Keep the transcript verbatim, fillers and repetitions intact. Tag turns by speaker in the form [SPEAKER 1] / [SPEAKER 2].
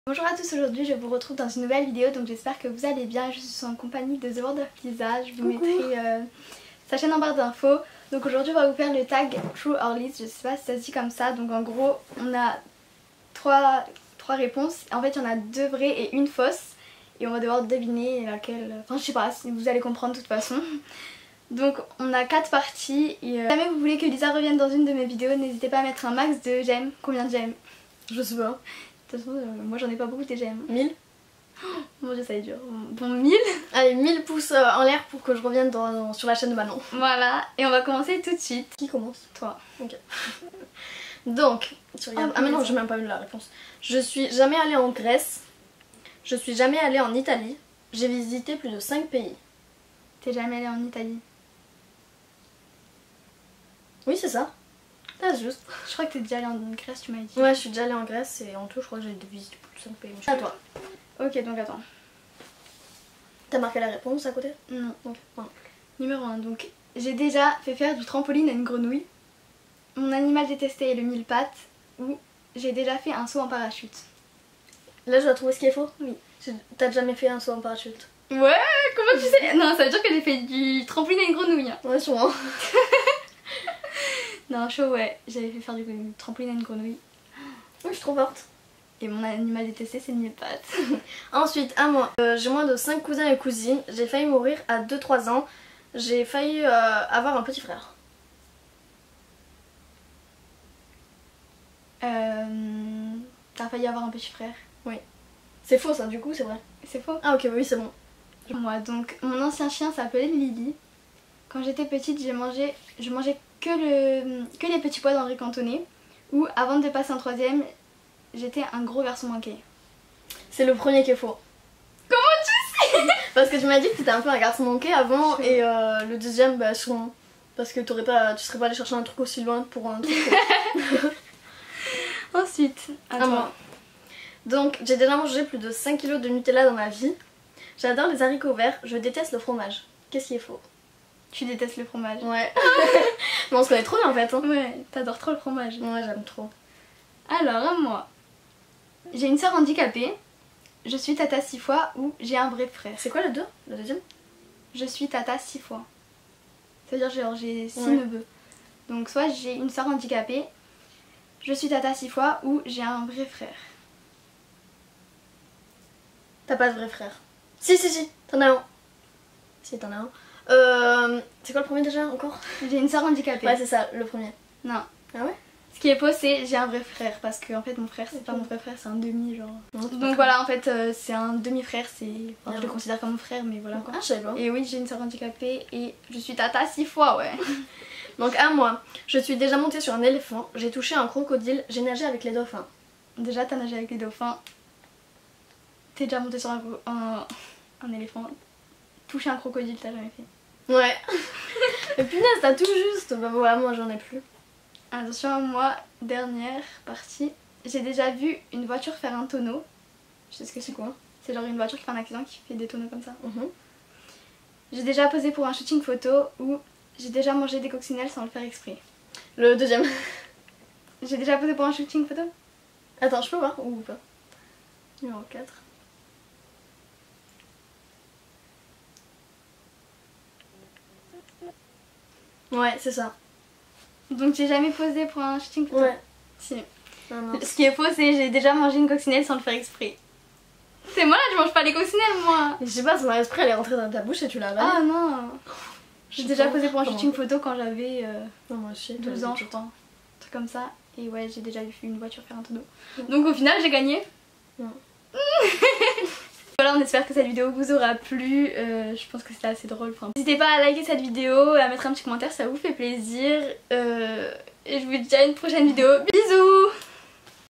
[SPEAKER 1] Bonjour à tous, aujourd'hui je vous retrouve dans une nouvelle vidéo, donc j'espère que vous allez bien. Je suis en compagnie de The World of Lisa, je vous
[SPEAKER 2] Coucou.
[SPEAKER 1] mettrai euh, sa chaîne en barre d'infos. Donc aujourd'hui on va vous faire le tag True or Lies, je sais pas si ça se dit comme ça. Donc en gros on a trois, trois réponses, en fait il y en a deux vraies et une fausse. Et on va devoir deviner laquelle, enfin je sais pas, vous allez comprendre de toute façon. Donc on a quatre parties et euh, si jamais vous voulez que Lisa revienne dans une de mes vidéos, n'hésitez pas à mettre un max de j'aime. Combien de j'aime?
[SPEAKER 2] Je sais pas.
[SPEAKER 1] De toute façon, euh, moi j'en ai pas beaucoup des j'aime.
[SPEAKER 2] mille.
[SPEAKER 1] Oh, mon dieu, ça va être dur. Bon, mille.
[SPEAKER 2] Allez, mille pouces euh, en l'air pour que je revienne dans, dans- sur la chaîne de Manon.
[SPEAKER 1] Voilà, et on va commencer tout de suite.
[SPEAKER 2] Qui commence?
[SPEAKER 1] Toi.
[SPEAKER 2] Ok. Donc, tu regardes.
[SPEAKER 1] Ah,
[SPEAKER 2] Ah, mais non,
[SPEAKER 1] mais
[SPEAKER 2] j'ai même pas eu la réponse. Je suis jamais allée en Grèce. Je suis jamais allée en Italie. J'ai visité plus de cinq pays.
[SPEAKER 1] T'es jamais allée en Italie?
[SPEAKER 2] Oui, c'est ça. Ah, c'est juste.
[SPEAKER 1] Je crois que t'es déjà allée en Grèce, tu m'as dit.
[SPEAKER 2] Ouais, je suis déjà allée en Grèce et en tout, je crois que j'ai visité plus de cinq pays. À toi.
[SPEAKER 1] Ok, donc attends.
[SPEAKER 2] T'as marqué la réponse à côté?
[SPEAKER 1] Non.
[SPEAKER 2] Ok. Voilà.
[SPEAKER 1] Numéro un, donc j'ai déjà fait faire du trampoline à une grenouille. Mon animal détesté est le mille pattes. Ou j'ai déjà fait un saut en parachute.
[SPEAKER 2] Là, je dois trouver ce qui est faux.
[SPEAKER 1] Oui.
[SPEAKER 2] J'ai- T'as jamais fait un saut en parachute?
[SPEAKER 1] Ouais, comment tu sais? Non, ça veut dire que j'ai fait du trampoline à une grenouille.
[SPEAKER 2] Ouais, sûrement.
[SPEAKER 1] Non, chaud, ouais. J'avais fait faire du trampoline à une grenouille.
[SPEAKER 2] Oui, je suis trop forte.
[SPEAKER 1] Et mon animal détesté, c'est le mille pattes.
[SPEAKER 2] Ensuite, à moi. Euh, j'ai moins de cinq cousins et cousines. J'ai failli mourir à deux trois ans. J'ai failli euh, avoir un petit frère.
[SPEAKER 1] Euh... T'as failli avoir un petit frère.
[SPEAKER 2] Oui. C'est faux ça, du coup, c'est vrai.
[SPEAKER 1] C'est faux.
[SPEAKER 2] Ah ok, oui, c'est bon.
[SPEAKER 1] Moi, donc, mon ancien chien s'appelait Lily. Quand j'étais petite, j'ai mangé, je mangeais que, le, que les petits pois d'Henri Cantonné. Ou avant de passer en troisième, j'étais un gros garçon manqué.
[SPEAKER 2] C'est le premier qui est faux.
[SPEAKER 1] Comment tu sais?
[SPEAKER 2] Parce que tu m'as dit que t'étais un peu un garçon manqué avant.
[SPEAKER 1] Je-
[SPEAKER 2] Et euh, le deuxième, bah sûrement. Parce que t'aurais pas, tu serais pas allé chercher un truc aussi loin pour un truc.
[SPEAKER 1] Ensuite, à
[SPEAKER 2] À
[SPEAKER 1] toi.
[SPEAKER 2] moi. Donc, j'ai déjà mangé plus de cinq kilos de Nutella dans ma vie. J'adore les haricots verts, je déteste le fromage. Qu'est-ce qui est faux?
[SPEAKER 1] Tu détestes le fromage.
[SPEAKER 2] Ouais. Mais on se connaît trop bien en fait. Hein.
[SPEAKER 1] Ouais, t'adores trop le fromage.
[SPEAKER 2] Ouais, j'aime trop.
[SPEAKER 1] Alors, à moi. J'ai une soeur handicapée. Je suis tata six fois ou j'ai un vrai frère.
[SPEAKER 2] C'est quoi le deux? Le deuxième?
[SPEAKER 1] Je suis tata six fois. C'est-à-dire genre j'ai six
[SPEAKER 2] Ouais.
[SPEAKER 1] neveux. Donc soit j'ai une soeur handicapée, je suis tata six fois ou j'ai un vrai frère.
[SPEAKER 2] T'as pas de vrai frère. Si, si, si, t'en as un. Si, t'en as un. Euh, c'est quoi le premier déjà encore?
[SPEAKER 1] J'ai une soeur handicapée.
[SPEAKER 2] Ouais, c'est ça, le premier.
[SPEAKER 1] Non.
[SPEAKER 2] Ah ouais?
[SPEAKER 1] Ce qui est faux c'est j'ai un vrai frère parce que en fait mon frère c'est
[SPEAKER 2] Ok.
[SPEAKER 1] pas mon vrai frère, c'est un demi genre.
[SPEAKER 2] Non, c'est pas
[SPEAKER 1] Donc
[SPEAKER 2] grave.
[SPEAKER 1] voilà en fait euh, c'est un demi-frère, c'est enfin, je
[SPEAKER 2] Ah.
[SPEAKER 1] le considère comme mon frère mais voilà quoi.
[SPEAKER 2] Ah, je savais pas.
[SPEAKER 1] Et oui j'ai une soeur handicapée et je suis tata six fois ouais.
[SPEAKER 2] Donc à moi, je suis déjà montée sur un éléphant, j'ai touché un crocodile, j'ai nagé avec les dauphins.
[SPEAKER 1] Déjà t'as nagé avec les dauphins. T'es déjà monté sur un, gro- un, un éléphant. Toucher un crocodile t'as jamais fait.
[SPEAKER 2] Ouais. Mais punaise, t'as tout juste. Bah voilà, moi j'en ai plus.
[SPEAKER 1] Attention à moi, dernière partie. J'ai déjà vu une voiture faire un tonneau. Je sais ce que c'est quoi. C'est genre une voiture qui fait un accident qui fait des tonneaux comme ça.
[SPEAKER 2] Mhm.
[SPEAKER 1] J'ai déjà posé pour un shooting photo ou j'ai déjà mangé des coccinelles sans le faire exprès.
[SPEAKER 2] Le deuxième.
[SPEAKER 1] J'ai déjà posé pour un shooting photo.
[SPEAKER 2] Attends, je peux voir ou pas? Numéro quatre. Ouais, c'est ça.
[SPEAKER 1] Donc j'ai jamais posé pour un shooting photo.
[SPEAKER 2] Ouais.
[SPEAKER 1] Si.
[SPEAKER 2] Non, non.
[SPEAKER 1] Ce qui est faux c'est j'ai déjà mangé une coccinelle sans le faire exprès. C'est moi là, je mange pas les coccinelles moi.
[SPEAKER 2] Je sais pas, son esprit elle est rentrée dans ta bouche et tu l'as avalée.
[SPEAKER 1] Ah non. J'ai
[SPEAKER 2] Je
[SPEAKER 1] déjà
[SPEAKER 2] sais
[SPEAKER 1] posé pour un
[SPEAKER 2] comment.
[SPEAKER 1] shooting photo quand j'avais euh,
[SPEAKER 2] Non, moi aussi.
[SPEAKER 1] douze ans je crois. Un truc comme ça. Et ouais j'ai déjà vu une voiture faire un tonneau. Donc au final j'ai gagné.
[SPEAKER 2] Ouais.
[SPEAKER 1] Voilà, on espère que cette vidéo vous aura plu. Euh, je pense que c'était assez drôle. Enfin, n'hésitez pas à liker cette vidéo et à mettre un petit commentaire, ça vous fait plaisir. Euh, et je vous dis à une prochaine vidéo. Bisous!